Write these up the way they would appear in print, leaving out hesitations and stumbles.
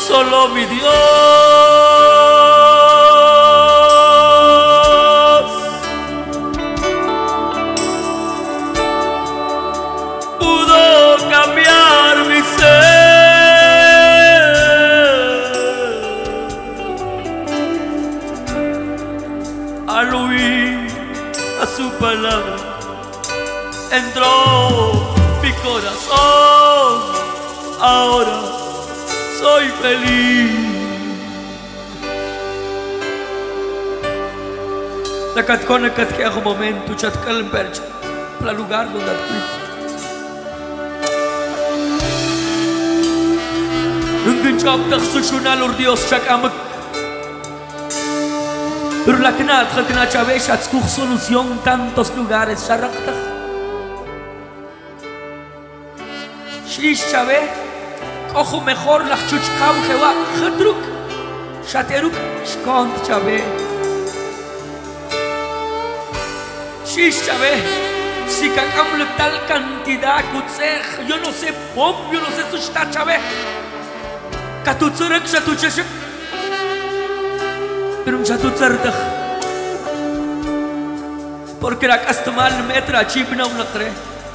solo mi Dios pudo cambiar mi ser. Al oír a su palabra entró mi corazón, ahora soy feliz. Lakat ko nakat kaya ako momento chat kalperch para lugar donde adquito. Nungkin chop tak susunal ur Dios chak amak. Pero la knat khalkna chavesh at skuch solución tantos lugares sharakta. Shish chave ojo mejor la chuchkau jewa khadruk shateruk shkont chave shish chave si kakam tal cantidad kutsech yo no sé pop yo no sé sushta chave katutzerek shatucheshek pero shatutzerdak porque la castamal metra chibna una cre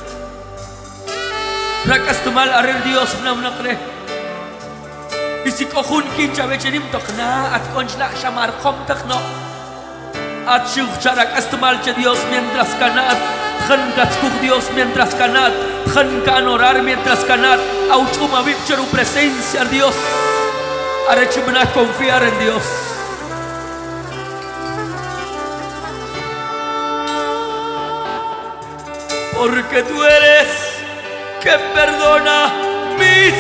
Rakastumal arer Dios na kre. Isi kohun kin chabe chenim tokhna at konchla shamar khom takhno. At shukh rakastumal che Dios mientras canat, khan katskuch Dios mientras canat, khan kan orar mientras canat, auchuma vipcheru presencia Dios. Arechimna confiar en Dios. Porque tú eres que perdona mis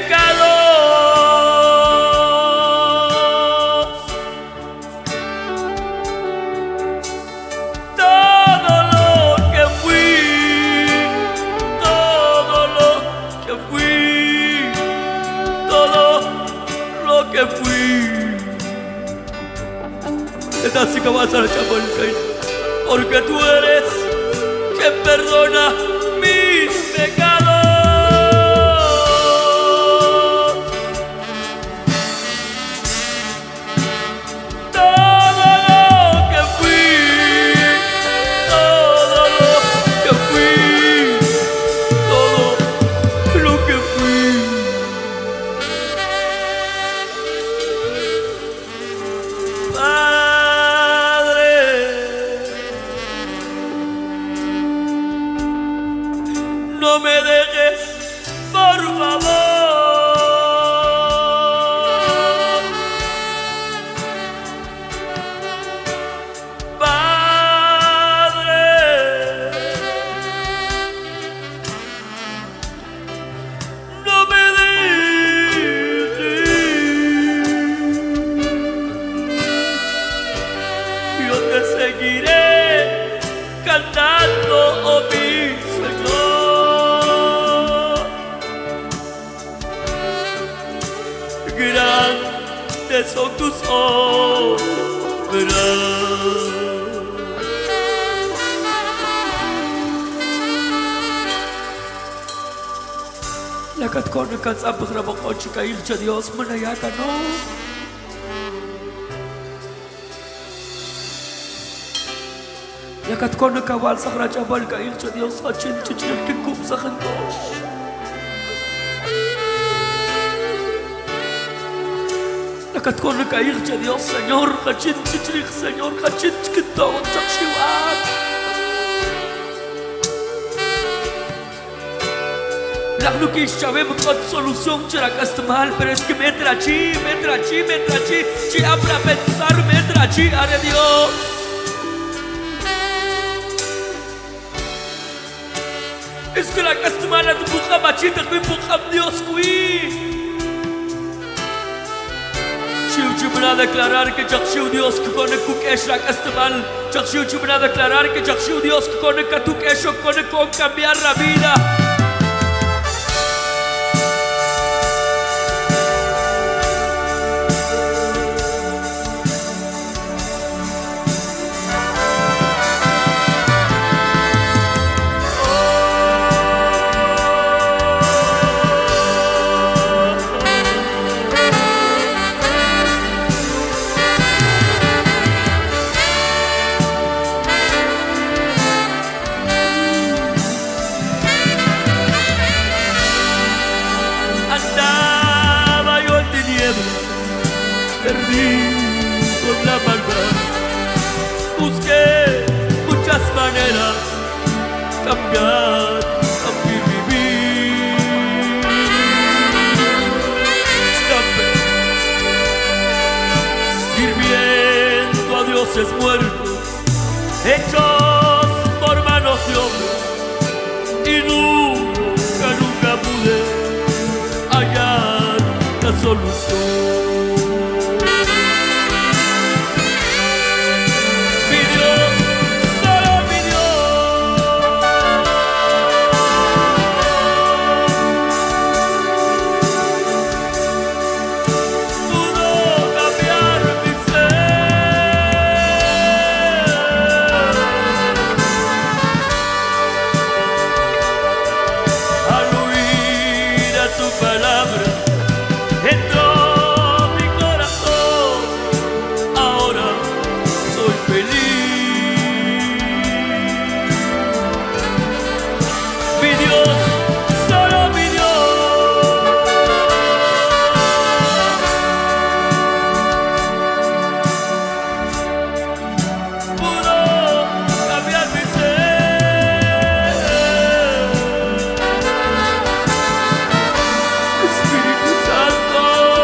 pecados. Todo lo que fui, todo lo que fui, todo lo que fui. Esta sí que vas a echar por el caído. Porque tú eres que perdona mis pecados. No me dejes, por favor. Padre, no me dejes. Yo te seguiré cantando, oh mi Señor. Grandes son tus obras. Lakat ko nakatsabak na bako chikail cha Dios manayata no. Lakat ko nakawal sa krachabal kail cha Dios hachin chichil kikup sa kantos. Lakat ko nakair cha Dios, Señor, hachin chichlik, Señor, hachin chikitawag chakshiwat. Lagno que sabemos con solución chara castamal, pero es que me entra chi, chi abra pensar, me entra chi, are Dios. Es que la castamal a tu puja machita, que puja Dios kui. Chibna declarar que Jakshiu Dios que con el kukesh la castamal, Jakshiu chibna declarar que Jakshiu Dios que con el katukesho con cambiar la vida. perdí con la maldad. Busqué muchas maneras cambiar mi vivir. Escapé sirviendo a dioses muertos hechos por manos de hombres, y nunca pude hallar la solución. Mi Dios, solo mi Dios, pudo cambiar mi ser. Al oír a su palabra entró mi corazón, ahora soy feliz. Mi Dios, solo mi Dios, pudo cambiar mi ser. Espíritu Santo,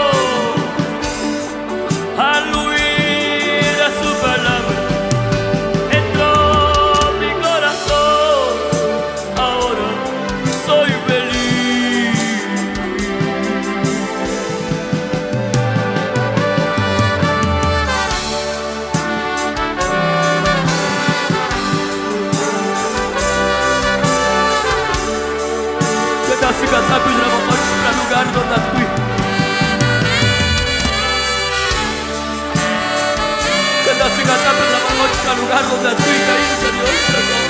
al oír a su palabra entró mi corazón, ahora soy feliz. Kita sikat sabi na mga sa lugar doon at kuy. Kita sikat sabi na mga sa lugar doon at kuy. Kain sa Diyos sa Diyos.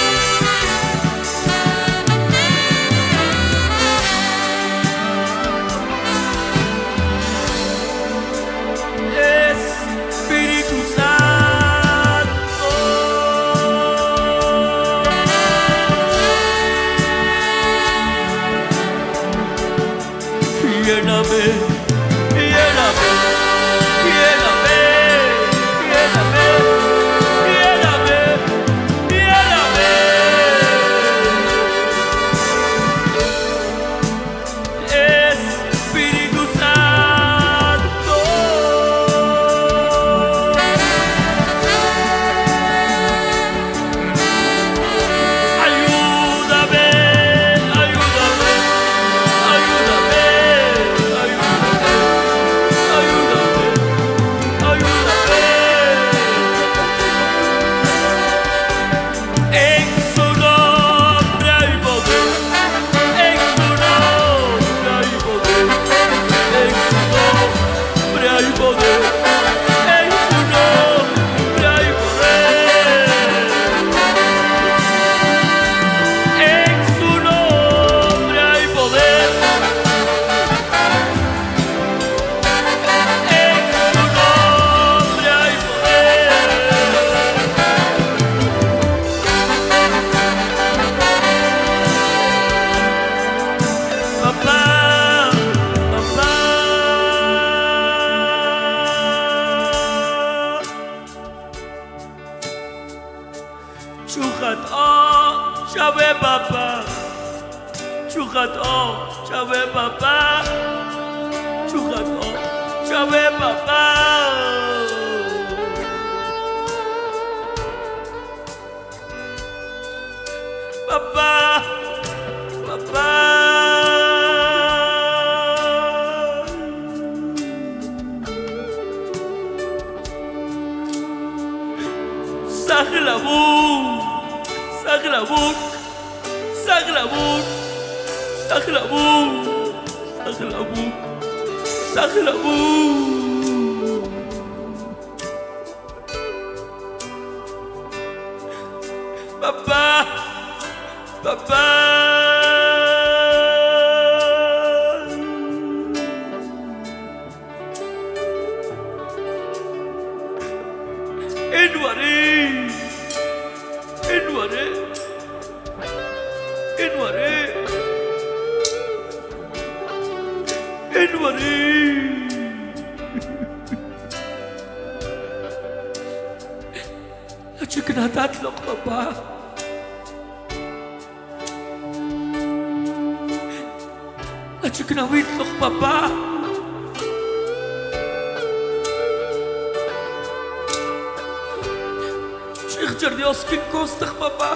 Espíritu Santo, lléname, lléname, lléname, lléname, lléname, lléname. Espíritu Santo, ayúdame, ayúdame, ayúdame, ayúdame, ayúdame. En su nombre hay poder, en su nombre hay poder, en su nombre hay poder, en su nombre hay poder, en su nombre hay poder, en su nombre hay poder. Papá, papá, chuchat chave papá, chuchat chave papá, chuchat chave papá. Papá, papá, Saglavuk, Saglavuk, Saglavuk, Saglavuk, Saglavuk, Saglavuk. Papá, papá, Enware, Enware, Enware, Enware. Chiknatatlok, papá. Chiknawitlok, papá. Chikchar Dios, ¿quién costa, papá?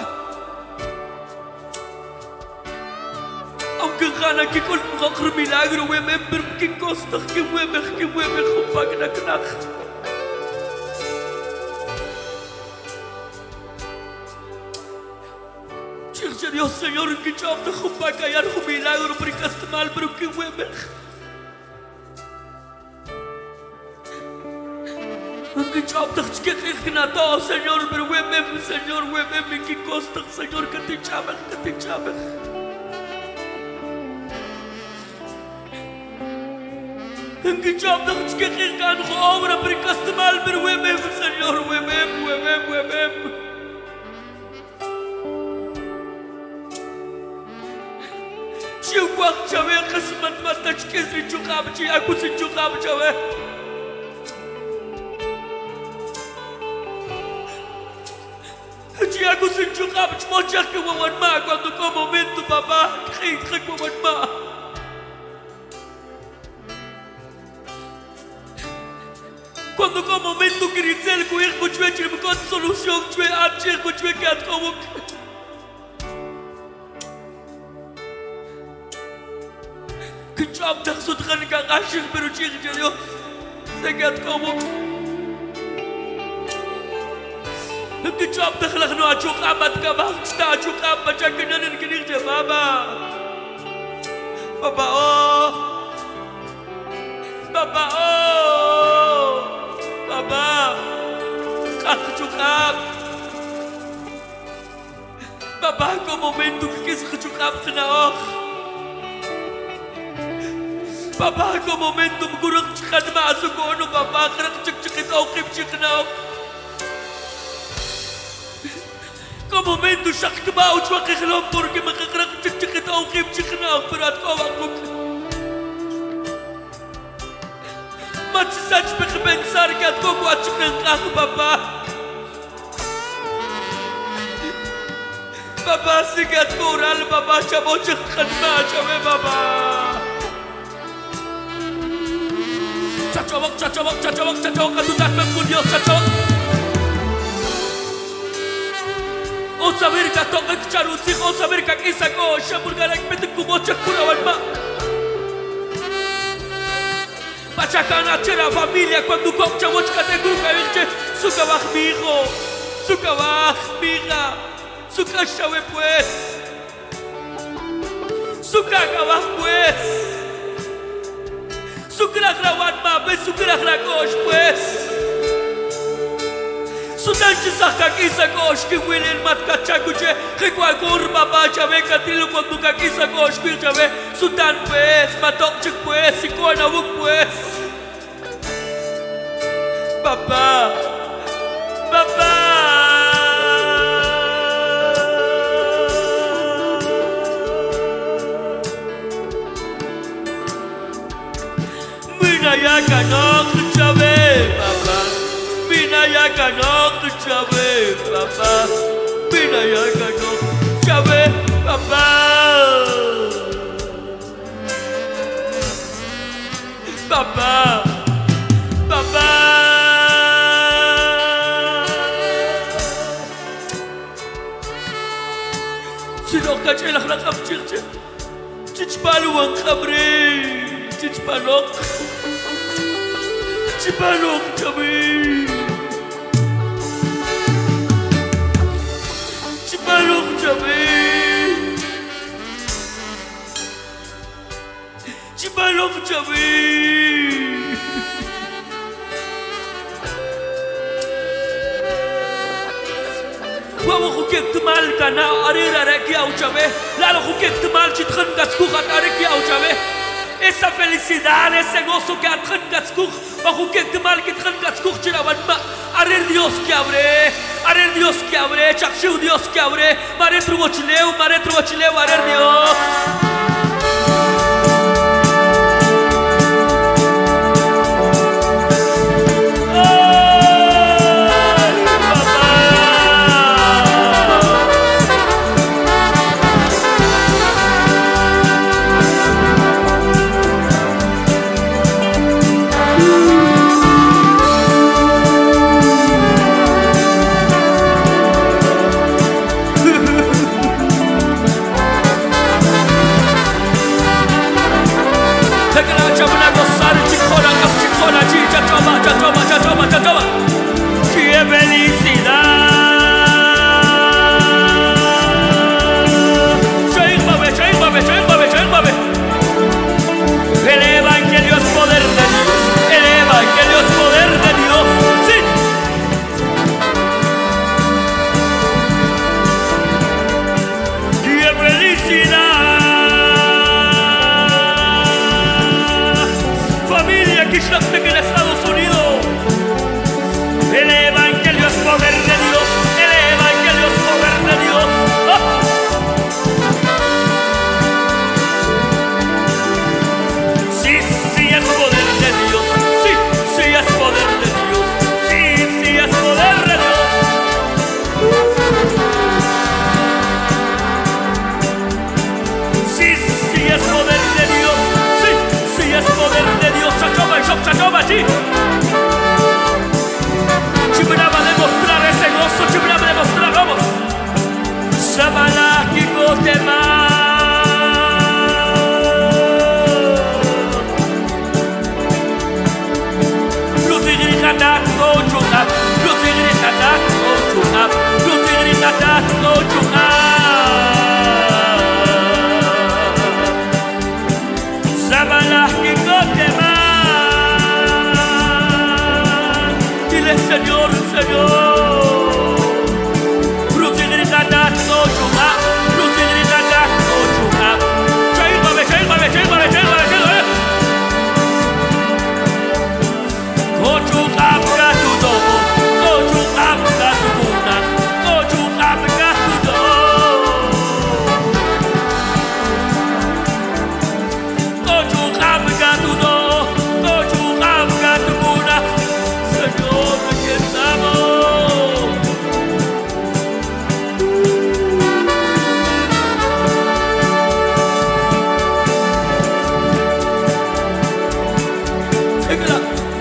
Aunque gana que con un milagro, pero ¿quién costa? ¿Quién mueve, papá, knak? Dios, Señor, que yo te jumpa callar un milagro, pero que está mal, pero que hueve. Aunque yo te que nada, Señor, pero hueve, Señor, hueve, que costa, Señor, que te llame. Aunque yo te que gan obra, pero que está mal, pero hueve, Señor, hueve. Chihuahua, Chave, Kasman, Matach, Kisri, Chukab, Chiakus, Chukab, Chave. Chiakus, Chukab, Chmochak, Wawan Ma, quando com momento, babá, Krik, Wawan Ma. Quando com momento, Gritzel, Kuir, Kuchwe, Chimkot, solução, Chwe, Atchir, Kuchwe, Kat, Komuk. Kecap dah sudkan kang asyik berucir jadi segat kamu. Kecap dah lah nu acuk amat kabang sta acuk amat jangan dan kenir je baba. Baba oh. Baba. Kak cukap. Baba ko momento kis cukap kena oh. Papa, ko momentum kurang cikan masuk kono, papa kerang cek tauqib ciknau. Ko momentum syak kebau cua kelompor ke kerang cek tauqib ciknau berat kau aku. Macam saja pekebensar kat kau kuat ciknau papa. Papa sigat koral papa cabo cikan macam papa. Cacawak, katutak memku Dios, cacawak. O saber que toca que charusi, o saber que aqui sacou, chamurgar que pede com mocha curawan ma. Pachacana chera família quando com chamoch categuru cairche, sukawak mijo, sukawak miga, sukachawe pues. Sukakawak pues. Sukrak rawat ma, sukrak rakos pues. Sudan chisah kaki sakos ki wilin mat kacakuche, que cualquier baba chave katilo cuando kaki sakos ki chave. Sudan pues, matok chik pues, y con abuk pues. Papa. Binaya kanok chave, papa. Binaya kanok chave, papa. Binaya kanok chave, papa. Papa. Sinok kacelak lakam circe. Cicpaluang kabre. Cicpalok cabe. Cicpalok cabe. Cicpalok cabe. Wawa khukek temal kana arira reki au cabe. Lalo khukek temal citkan kaskukat areki au cabe. Esa felicidad, ese gozo que atrengas kuch, bajo que te mal que atrengas kuch, chiraban ma, arre Dios que abre, chakshu Dios que abre, mare truochileu, arre Dios. Sé que la chabona gozar, chicona, chicona, chicha, choma, chachoma, chachoma, chachoma. ¡Qué felicidad! El evangelio es poder de Dios. El evangelio es poder de Dios. Sí. ¡Qué felicidad! Familia Kishlaptek en Estados Unidos. El evangelio es poder de Dios. El evangelio es poder de Dios. ¡Ah! Sí, sí es poder de Dios. Sí, sí es poder de Dios. Sí, sí es poder de Dios. Sí, sí es poder de Dios. Sí, sí es poder de Dios. Chachoma, chachoma, sí. Chibraba demostrar ese gozo, chibraba demostrar, vamos. Sabala Kikotema. Lutigrichata, Ochunap, Lutigrichata, Ochunap, Lutigrichata, Ochunap. Sabala Kikotema. Dile Señor, Señor. Lutigrichata, Ochunap, Lutigrichata, Ochunap. Chaimame, chaimame, chaimame, chaimame, chaimame. Ochunap gatudo, Ochunap gatuduna, Ochunap gatudo. Ochunap gatudo, Ochunap gatuduna. Señor, aquí estamos. Séquela.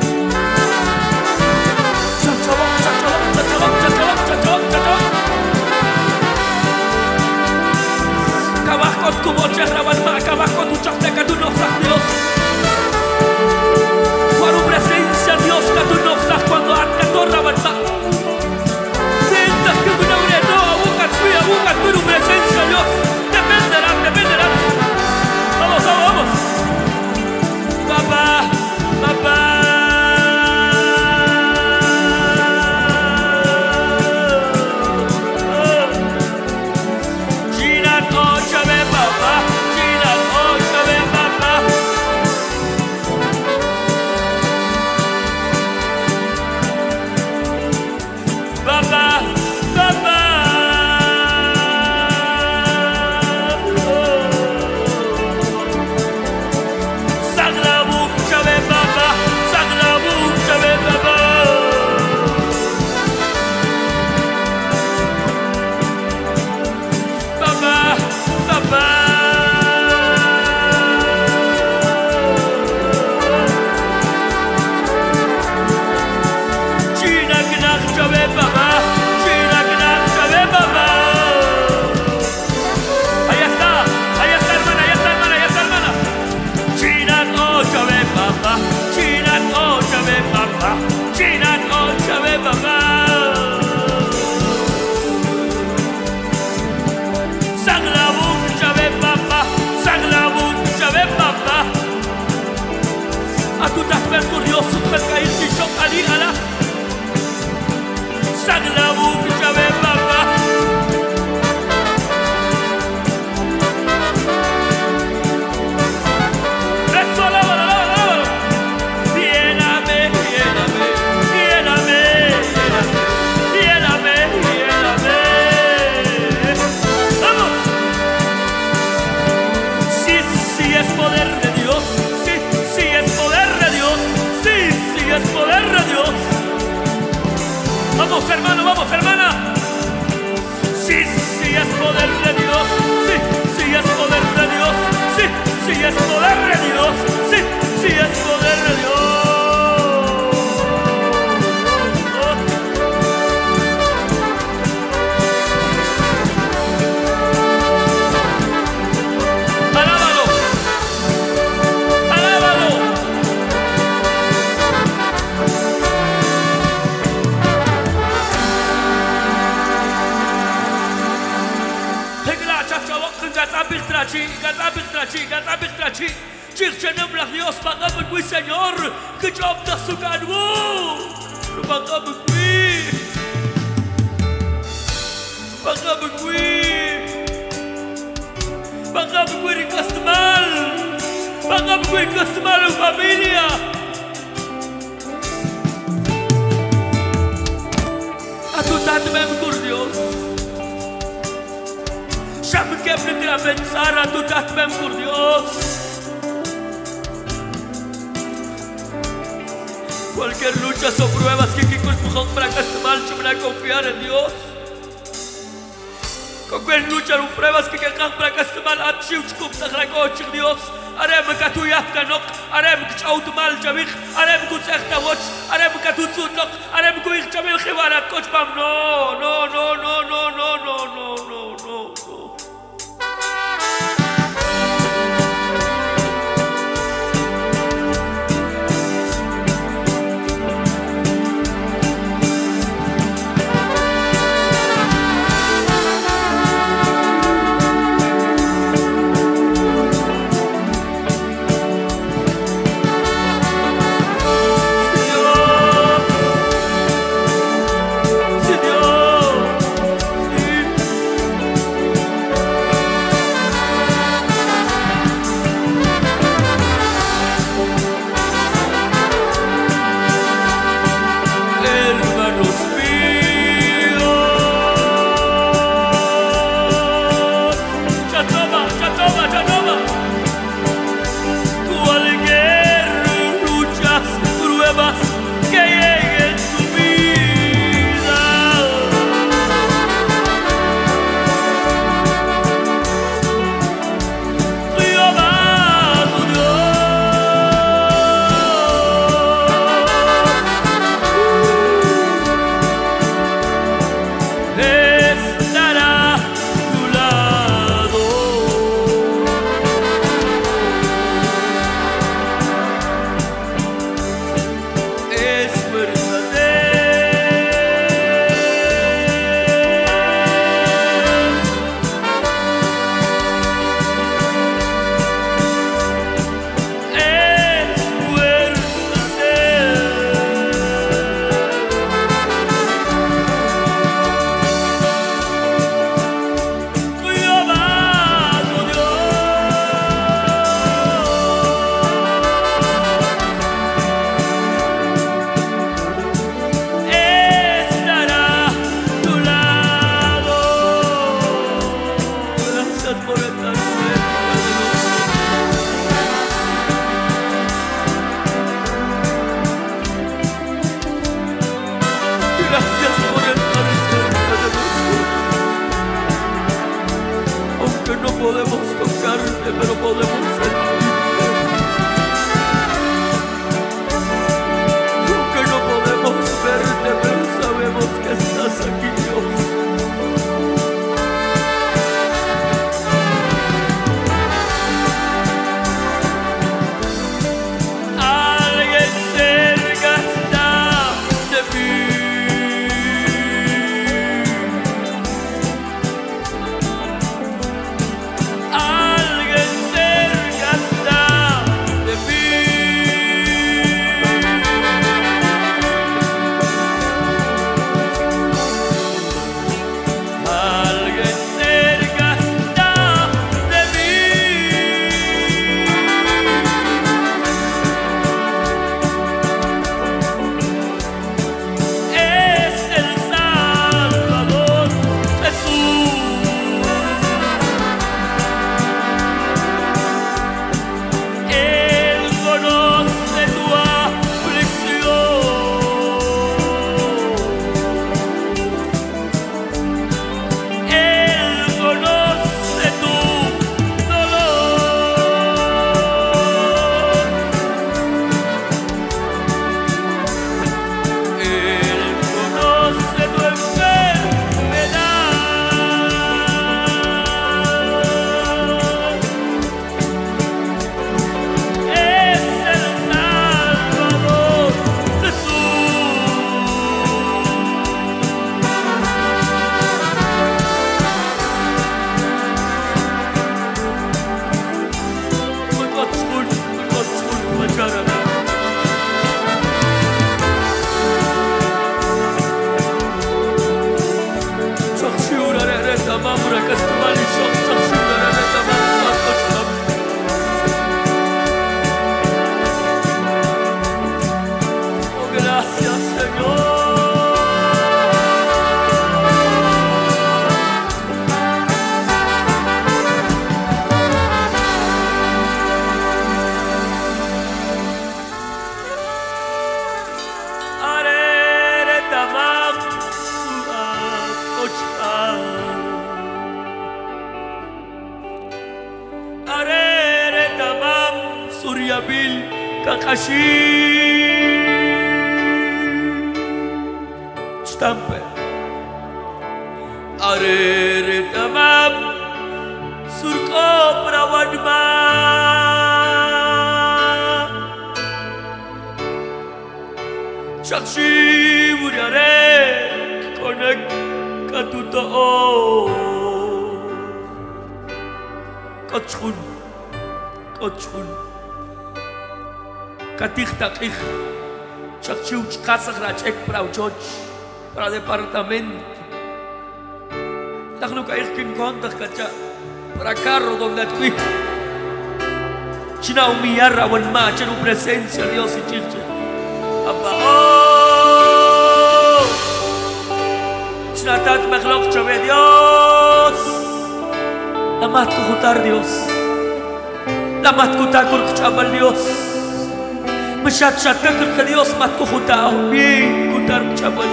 Chachaba, chachaba, chachaba, chachaba, chachaba, chachaba. Kabakot kuboche rabarma, kabakot uchafteca, tú no sabes Dios. Por tu presencia, Dios, que tú no sabes cuando arte torra barma. Sientas que una ureto, busca tu presencia, Dios. Dependerá, dependerá. Vamos, vamos, vamos. Papá, papá. Vamos, hermano, vamos, hermana. Sí, sí es poder de Dios. Sí, sí es poder de Dios. Sí, sí es poder de Dios. Sí, sí es poder de Dios. Alábalo. Alábalo. Dios, pagamos aquí, Señor, que yo opta su canu. Pagamos aquí. Pagamos aquí. Pagamos aquí en Castamal. Pagamos aquí en Castamal en familia. A tu tanto me por Dios. Ya me quebré a pensar a tu tanto me por Dios. Cualquier lucha o pruebas que empujón para Castamal, yo me a confiar en Dios. Cualquier lucha o pruebas que para Castamal, abshiu chkup tagragoch Dios. Arem ka tu yahkanok, arem ka chaut mal jamich, arem ku tsechta watch, arem ka tu tsutlok, arem ku ich jamil khiwarat coach bam. No, no, no, no, no, no, no, no, no, no, no. Chakashvil, Kakashi. Stampe. Arere tamam. Surko prawadma. Chakshi muriare. Konek katutao. Kachun. Kachun. Katich takich. Chakchiu chkasach rachek prauchoch. Para departamento. Tachnu kaich kin kontach kacha. Para carro donde adquí. China humillar a buen macho en presencia Dios y chiche. Abba oh. China tat mechlok chave Dios. La mat kutar Dios. La mat kutar kurchabal Dios. Meshat shatak ke Dios mat kutar. Bien kutar chabal.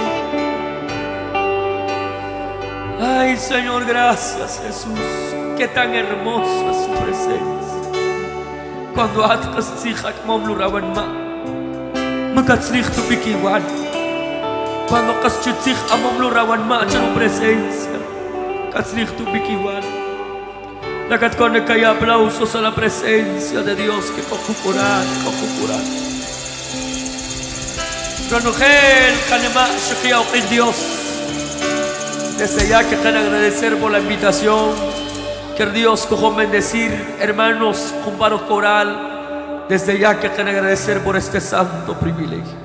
Ay, Señor, gracias, Jesús. Qué tan hermosa es su presencia. Cuando atkas tzihak momlu rawanma, makatzrich tu igual. Cuando kaschützich amomlu rawanma, chanu presencia, katzrich tu igual. La katkone kaya aplausos a la presencia de Dios que cojucuran, cojucuran. Ranugel, Hanema, Shekia, Dios. Desde ya que quiero agradecer por la invitación, que Dios cojo bendecir, hermanos, comparo coral. Desde ya que quiero agradecer por este santo privilegio.